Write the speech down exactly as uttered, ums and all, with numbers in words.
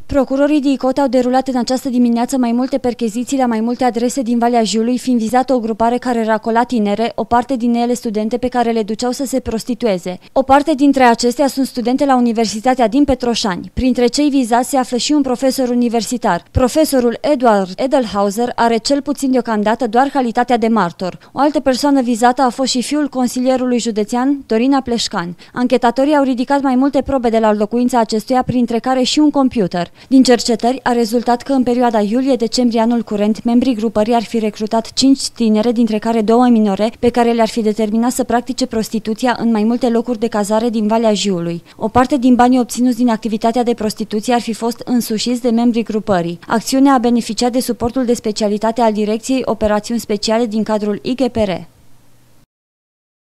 Procurorii D I C O T au derulat în această dimineață mai multe percheziții la mai multe adrese din Valea Jiului, fiind vizată o grupare care racola tinere, o parte din ele studente pe care le duceau să se prostitueze. O parte dintre acestea sunt studente la Universitatea din Petroșani. Printre cei vizați se află și un profesor universitar. Profesorul Eduard Edelhauser are cel puțin deocamdată doar calitatea de martor. O altă persoană vizată a fost și fiul consilierului județean, Dorina Pleșcan. Anchetatorii au ridicat mai multe probe de la locuința acestuia, printre care și un computer. Din cercetări a rezultat că în perioada iulie-decembrie anul curent, membrii grupării ar fi recrutat cinci tinere, dintre care două minore, pe care le-ar fi determinat să practice prostituția în mai multe locuri de cazare din Valea Jiului. O parte din banii obținuți din activitatea de prostituție ar fi fost însușiți de membrii grupării. Acțiunea a beneficiat de suportul de specialitate al Direcției Operațiuni Speciale din cadrul I G P R.